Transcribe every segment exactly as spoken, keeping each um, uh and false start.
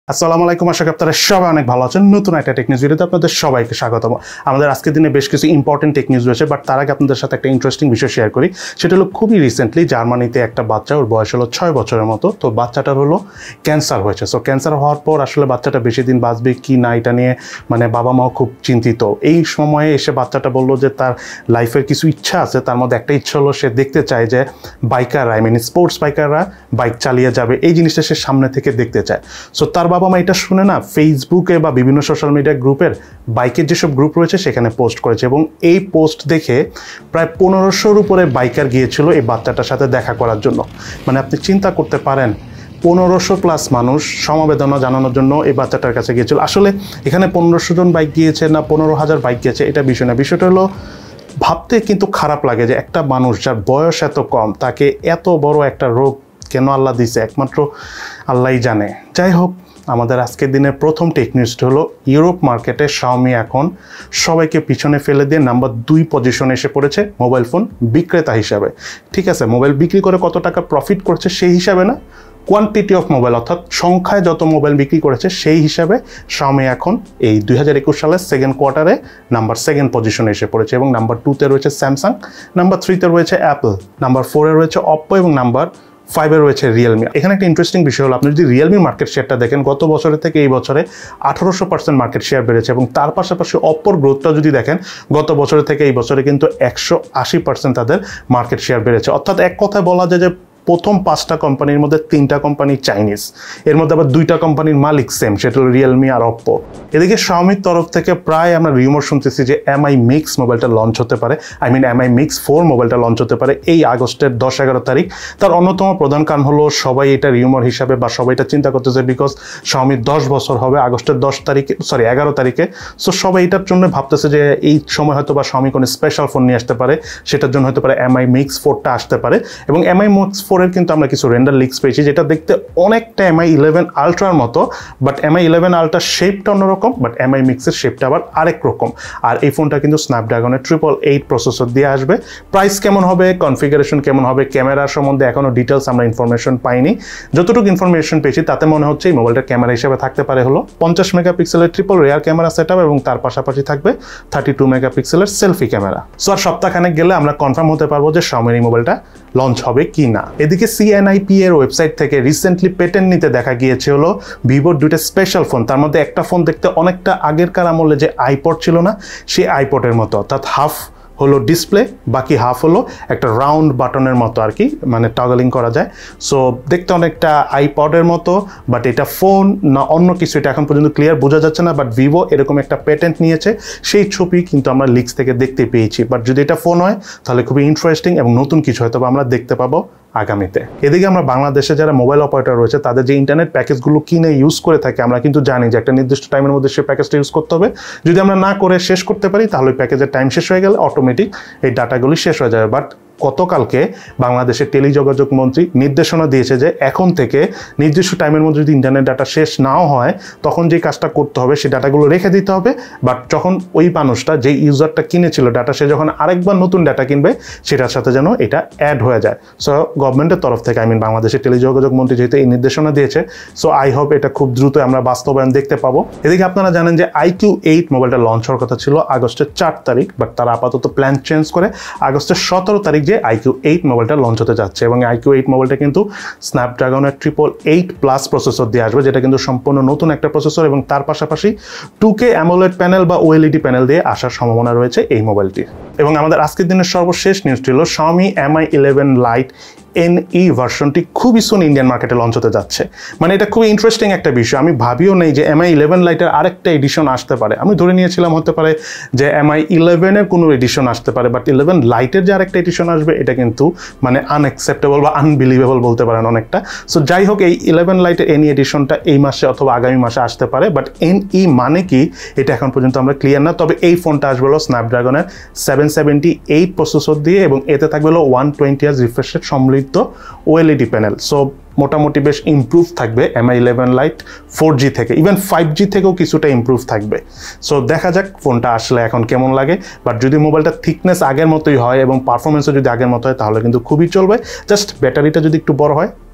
আসসালামু আলাইকুম, আশা করি আপনারা সবাই অনেক ভালো আছেন। নতুন একটা টেক নিউজ ভিডিওতে আপনাদের সবাইকে স্বাগতম। আমাদের আজকের দিনে বেশ কিছু ইম্পর্টেন্ট টেক নিউজ রয়েছে, বাট তার আগে আপনাদের সাথে একটা ইন্টারেস্টিং বিষয় শেয়ার করি। সেটা হলো খুবই রিসেন্টলি জার্মানিতে একটা বাচ্চা, ওর বয়স হলো ছয় বছরের মতো, তো বাচ্চাটার হলো ক্যান্সার হয়েছে। সো ক্যান্সার হওয়ার পর আসলে বাচ্চাটা বেশি দিন বাঁচবে কি না এটা নিয়ে মানে বাবা মাও খুব চিন্তিত। এই সময়ে এসে বাচ্চাটা বললো যে তার লাইফের কিছু ইচ্ছা আছে, তার মধ্যে একটা ইচ্ছা হলো সে দেখতে চায় যে বাইকাররা, আই মিন স্পোর্টস বাইকাররা বাইক চালিয়ে যাবে, এই জিনিসটা সে সামনে থেকে দেখতে চায়। সো তার বাবা মা এটা শুনে না ফেসবুকে বা বিভিন্ন সোশ্যাল মিডিয়া গ্রুপের বাইকের যেসব গ্রুপ রয়েছে সেখানে পোস্ট করেছে, এবং এই পোস্ট দেখে প্রায় পনেরোশোর উপরে বাইকার গিয়েছিল এই বাচ্চাটার সাথে দেখা করার জন্য। মানে আপনি চিন্তা করতে পারেন পনেরোশো প্লাস মানুষ সমবেদনা জানানোর জন্য এই বাচ্চাটার কাছে গিয়েছিল। আসলে এখানে পনেরোশো জন বাইক গিয়েছে না পনেরো হাজার বাইক গিয়েছে এটা বিষয় না, বিষয়টা হলো ভাবতে কিন্তু খারাপ লাগে যে একটা মানুষ যার বয়স এত কম তাকে এত বড় একটা রোগ কেন আল্লাহ দিছে, একমাত্র আল্লাহই জানে। যাই হোক, আমাদের আজকের দিনের প্রথম টেক নিউজটা হলো ইউরোপ মার্কেটে Xiaomi এখন সবাইকে পিছনে ফেলে দিয়ে নাম্বার দুই পজিশনে এসে পড়েছে মোবাইল ফোন বিক্রেতা হিসাবে। ঠিক আছে, মোবাইল বিক্রি করে কত টাকা প্রফিট করছে সেই হিসাবে না, কোয়ান্টিটি অফ মোবাইল অর্থাৎ সংখ্যায় যত মোবাইল বিক্রি করেছে সেই হিসাবে Xiaomi এখন এই দুই হাজার একুশ সালের সেকেন্ড কোয়ার্টারে নাম্বার সেকেন্ড পজিশনে এসে পড়েছে, এবং নাম্বার টুতে রয়েছে স্যামসাং, নাম্বার থ্রিতে রয়েছে অ্যাপল, নাম্বার ফোরে রয়েছে অপ্পো, এবং নাম্বার ফাইভে রয়েছে রিয়েলমি। এখানে একটা ইন্টারেস্টিং বিষয় হলো আপনি যদি রিয়েলমি মার্কেট শেয়ারটা দেখেন গত বছরের থেকে এই বছরে আঠারোশো পার্সেন্ট মার্কেট শেয়ার বেড়েছে, এবং তার পাশাপাশি অপ্পোর গ্রোথটা যদি দেখেন গত বছরের থেকে এই বছরে কিন্তু একশো আশি পার্সেন্ট তাদের মার্কেট শেয়ার বেড়েছে। অর্থাৎ এক কথায় বলা যায় যে প্রথম পাঁচটা কোম্পানির মধ্যে তিনটা কোম্পানি চাইনিজ, এর মধ্যে আবার দুইটা কোম্পানির মালিক সেম, সেটা হলো রিয়েলমি আর অপ্পো। এদিকে Xiaomiর তরফ থেকে প্রায় আমরা রিউমার শুনতেছি যে এমআই মিক্স মোবাইলটা লঞ্চ হতে পারে, I mean Mi mix four মোবাইলটা লঞ্চ হতে পারে এই আগস্টের দশ এগারো তারিখ। তার অন্যতম প্রধান কারণ হলো সবাই এটা রিউমার হিসাবে বা সবাই এটা চিন্তা করতেছে বিকজ Xiaomiর দশ বছর হবে আগস্টের দশ তারিখে সরি এগারো তারিখে। সো সবাই এটার জন্য ভাবতেছে যে এই সময় হয়তো বা Xiaomi কোনো স্পেশাল ফোন নিয়ে আসতে পারে, সেটার জন্য হতে পারে এমআই মিক্স ফোরটা আসতে পারে। এবং এমআই মিক্স ফোর এর কিন্তু আমরা কিছু রেন্ডার লিক্স পেয়েছি যেটা দেখতে অনেকটা এমআই ইলেভেন আলট্রার মতো, বাট এমআই ইলেভেন আলট্রার শেপটা অন্যরকম, বাট এমআই মিক্সের শেপটা আবার আরেক রকম। আর এই ফোনটা কিন্তু স্ন্যাপড্রাগনের ট্রিপল এইট প্রসেসর দিয়ে আসবে। প্রাইস কেমন হবে, কনফিগারেশন কেমন হবে, ক্যামেরার সম্বন্ধে এখনো ডিটেলস আমরা ইনফরমেশন পাইনি। যতটুকু ইনফরমেশন পেয়েছি তাতে মনে হচ্ছে এই মোবাইলটার ক্যামেরা হিসেবে থাকতে পারে হলো পঞ্চাশ মেগাপিক্সেলের triple rear camera set up, এবং তার পাশাপাশি থাকবে থার্টি টু মেগাপিক্সেলের সেলফি ক্যামেরা। সো আর সপ্তাহখানেক গেলে আমরা কনফার্ম হতে পারবো যে Xiaomi এই মোবাইলটা লঞ্চ হবে কি না। এদিকে সিএনআইপি এর ওয়েবসাইট থেকে রিসেন্টলি পেটেন্ট নিতে দেখা গিয়েছে হলো ভিভোর দুইটা স্পেশাল ফোন। তার মধ্যে একটা ফোন দেখতে অনেকটা আগেরকার আমলে যে আইপড ছিল না সেই আইপডের মতো, অর্থাৎ হাফ হলো ডিসপ্লে, বাকি হাফ হলো একটা রাউন্ড বাটনের মতো আর কি, মানে টগলিং করা যায়। সো দেখতে অনেকটা আইপডের মতো, বাট এটা ফোন না অন্য কিছু এটা এখন পর্যন্ত ক্লিয়ার বোঝা যাচ্ছে না। বাট ভিভো এরকম একটা পেটেন্ট নিয়েছে, সেই ছবি কিন্তু আমরা লিক্স থেকে দেখতে পেয়েছি। বাট যদি এটা ফোন হয় তাহলে খুবই ইন্টারেস্টিং এবং নতুন কিছু হয়তো আমরা দেখতে পাবো আগামীতে। এদিকে আমরা বাংলাদেশে যারা মোবাইল অপারেটর রয়েছে তাদের যে ইন্টারনেট প্যাকেজগুলো কিনে ইউজ করে থাকে, আমরা কিন্তু জানি যে একটা নির্দিষ্ট টাইমের মধ্যে সেই প্যাকেজটা ইউজ করতে হবে। যদি আমরা না করে শেষ করতে পারি তাহলে প্যাকেজের টাইম শেষ হয়ে গেলে অটোমেটিক এই ডাটাগুলি শেষ হয়ে যাবে। বাট গতকালকে বাংলাদেশের টেলিযোগাযোগ মন্ত্রী নির্দেশনা দিয়েছে যে এখন থেকে নির্দিষ্ট টাইমের মধ্যে যদি ইন্টারনেট ডাটা শেষ নাও হয় তখন যে কাজটা করতে হবে সেই ডাটাগুলো রেখে দিতে হবে। বাট যখন ওই মানুষটা যে ইউজারটা কিনেছিল ডাটা, সে যখন আরেকবার নতুন ডাটা কিনবে সেটার সাথে যেন এটা অ্যাড হয়ে যায়। সো গভর্নমেন্টের তরফ থেকে আই মিন বাংলাদেশের টেলিযোগাযোগ মন্ত্রী যেহেতু এই নির্দেশনা দিয়েছে, সো আই হোপ এটা খুব দ্রুত আমরা বাস্তবায়ন দেখতে পাবো। এদিকে আপনারা জানেন যে iQoo এইট মোবাইলটা লঞ্চ হওয়ার কথা ছিল আগস্টের চার তারিখ, বাট তারা আপাতত প্ল্যান চেঞ্জ করে আগস্টের সতেরো তারিখ যে iQoo এইট মোবাইলটা লঞ্চ হতে যাচ্ছে। এবং iQoo এইট মোবাইলটা কিন্তু স্ন্যাপড্রাগনের ট্রিপল এইট প্লাস প্রসেসর দিয়ে আসবে, যেটা কিন্তু সম্পূর্ণ নতুন একটা প্রসেসর, এবং তার পাশাপাশি টু কে অ্যামোলেড প্যানেল বা ওএলইডি প্যানেল দিয়ে আসার সম্ভাবনা রয়েছে এই মোবাইলটির। এবং আমাদের আজকের দিনের সর্বশেষ নিউজটি হলো Xiaomi Mi eleven lite NE ভার্সনটি খুবই সুন ইন্ডিয়ান মার্কেটে লঞ্চ হতে যাচ্ছে। মানে এটা খুবই ইন্টারেস্টিং একটা বিষয়। আমি ভাবিও নেই যে এমআই ইলেভেন লাইটের আরেকটা এডিশন আসতে পারে। আমি ধরে নিয়েছিলাম হতে পারে যে এমআই ইলেভেনের কোনো এডিশন আসতে পারে, বাট ইলেভেন লাইটের যে আরেকটা এডিশন আসবে এটা কিন্তু মানে আনএক্সেপ্টেবল বা আনবিলিভেবল বলতে পারেন অনেকটা। সো যাই হোক, এই ইলেভেন লাইটের এনই এডিশনটা এই মাসে অথবা আগামী মাসে আসতে পারে, বাট এনই মানে কি এটা এখন পর্যন্ত আমরা ক্লিয়ার না। তবে এই ফোনটা আসবে হলো স্ন্যাপড্রাগনের সেভেন সেভেন্টি এইট প্রসেসর দিয়ে, এবং এতে থাকবে হলো one twenty hertz refresh rate সমৃদ্ধ ওএলইডি প্যানেল। সো মোটামুটি বেশ ইমপ্রুভ থাকবে Mi eleven lite four G থেকে, ইভেন ফাইভ জি থেকেও কিছুটা ইমপ্রুভ থাকবে। সো দেখা যাক ফোনটা আসলে এখন কেমন লাগে। বাট যদি মোবাইলটা থিকনেস আগের মতোই হয় এবং পারফরমেন্সও যদি আগের মতো হয় তাহলে কিন্তু খুবই চলবে। জাস্ট ব্যাটারিটা যদি একটু বড় হয়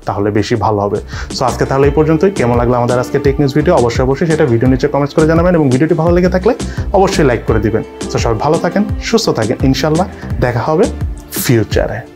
তাহলে বেশি ভালো হবে। সো আজকে তাহলে এই পর্যন্তই। কেমন লাগলো আমাদের আজকে টেক নিউজ ভিডিও অবশ্যই অবশ্যই সেটা ভিডিও নিচে কমেন্টস করে জানাবেন এবং ভিডিওটি ভালো লেগে থাকলে অবশ্যই লাইক করে দিবেন। তো সবাই ভালো থাকেন, সুস্থ থাকেন, ইনশাল্লাহ দেখা হবে ফিউচারে।